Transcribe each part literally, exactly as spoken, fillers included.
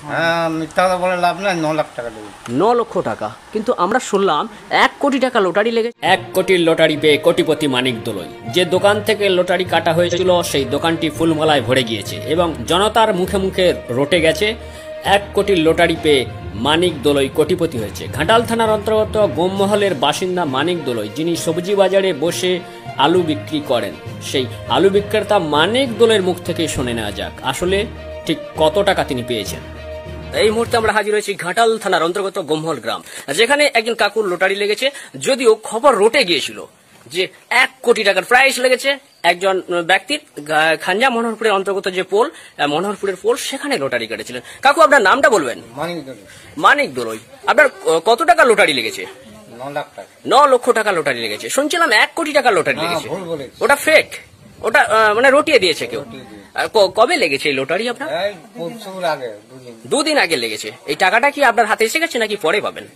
হ্যাঁ, মিথ্যা কথা বলে লাভ নাই। ন লাখ টাকা দেবে। ন লক্ষ টাকা, কিন্তু আমরা শুনলাম এক কোটি টাকা লটারি লেগেছে। এক কোটির লটারি পেয়ে কোটিপতি মানিক দোলই। যে দোকান থেকে লটারি কাটা হয়েছিল সেই দোকানটি ফুলমালায় ভরে গিয়েছে এবং জনতার মুখে মুখে রটে গেছে এক কোটির লটারি পেয়ে মানিক দোলই কোটিপতি হয়েছে। ঘাটাল থানার অন্তর্গত গোমমহলের বাসিন্দা মানিক দোলই, যিনি সবজি বাজারে বসে আলু বিক্রি করেন, সেই আলু বিক্রেতা মানিক দোলের মুখ থেকে শুনে নেওয়া যাক আসলে ঠিক কত টাকা তিনি পেয়েছেন। এই মুহূর্তে আমরা হাজির হয়েছি ঘাটাল থানার অন্তর্গত গোমহল গ্রাম, যেখানে একজন কাকুর লটারি লেগেছে। যদিও খবর রটে গিয়েছিল যে এক কোটি টাকার প্রাইস লেগেছে একজন ব্যক্তির খাঞ্জা মনোহরপুরের অন্তর্গত যে পোল, মনোহরপুরের পোল, সেখানে লটারি কেটেছিলেন। কাকু, আপনার নামটা বলবেন? মানিক দোলই। মানিক দোলই। আপনার কত টাকা লটারি লেগেছে? ন লাখ টাকা। ন লক্ষ টাকা লটারি লেগেছে। শুনছিলাম এক কোটি টাকা লটারি লেগেছে। ভুল বলেছি। ওটা ফেক, ওটা মানে রটিয়ে দিয়েছে কেউ। কবে লেগেছে এই লটারি আপনার? দুদিন আগে লেগেছে। এই টাকাটা কি আপনার হাতে এসে গেছে নাকি পরে পাবেন?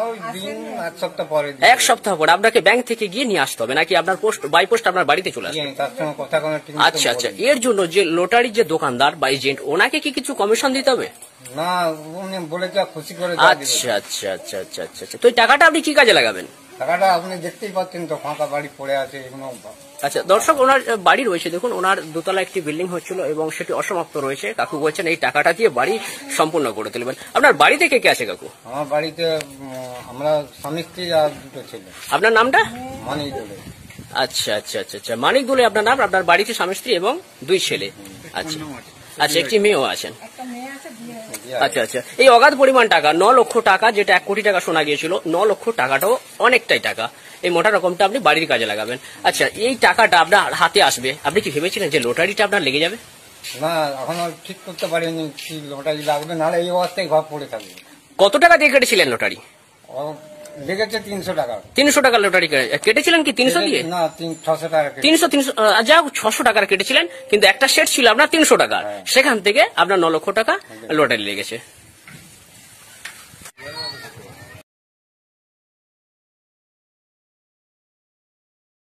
এক সপ্তাহ পরে আপনাকে ব্যাংক থেকে গিয়ে নিয়ে আসতে হবে নাকি আপনার পোস্ট বাই পোস্ট আপনার বাড়িতে চলে আসবে? আচ্ছা আচ্ছা। এর জন্য যে লটারির যে দোকানদার বা এজেন্ট, ওনাকে কি কিছু কমিশন দিতে হবে? না, উনি বলে যা খুশি করে। আচ্ছা আচ্ছা আচ্ছা আচ্ছা আচ্ছা। তো এই টাকাটা আপনি কি কাজে লাগাবেন? টাকাটা আপনি দেখতেই পাচ্ছেন তো, ফাঁকা বাড়ি পড়ে আছে। আচ্ছা দর্শক, ওনার বাড়ি রয়েছে, দেখুন ওনার দোতলা একটি বিল্ডিং হচ্ছিল এবং সেটি অসমাপ্ত রয়েছে। কাকু বলছেন এই টাকাটা দিয়ে বাড়ি সম্পূর্ণ করে তুলবেন। আপনার বাড়ি থেকে কে আছে কাকু? আমার বাড়িতে আমরা স্বামী স্ত্রী আর দুটো ছেলে। আপনার নামটা? মানিক দোলে। আচ্ছা আচ্ছা আচ্ছা আচ্ছা। মানিক দোলে আপনার নাম। আপনার বাড়িতে স্বামী স্ত্রী এবং দুই ছেলে। আচ্ছা আচ্ছা, একটি মেয়েও আছেন। আচ্ছা আচ্ছা। এই অগাধ পরিমাণ টাকা, ন লক্ষ টাকা, যেটা এক কোটি টাকা শোনা গিয়েছিল, ন লক্ষ টাকাটাও অনেকটাই টাকা। এই মোটা রকমটা আপনি বাড়ির কাজে লাগাবেন। আচ্ছা, এই টাকাটা আপনার হাতে আসবে, আপনি কি ভেবেছিলেন যে লটারিটা আপনার লেগে যাবে? না, এখনো ঠিক করতে পারিনি কি লটারি লাগবে, নাহলে এই অবস্থায় ঘর পড়ে থাকবে। কত টাকা দিয়ে কেটেছিলেন লটারি? লেগেছে তিনশো টাকা। তিনশো টাকা লটারি কেটেছিলেন কি তিনশো দিয়ে? না, ছশো টাকা। তিনশো তিনশো যা হোক, ছশো টাকার কেটেছিলেন, কিন্তু একটা সেট ছিল আপনার তিনশো টাকা। সেখান থেকে আপনার ন লক্ষ টাকা লটারি লেগেছে।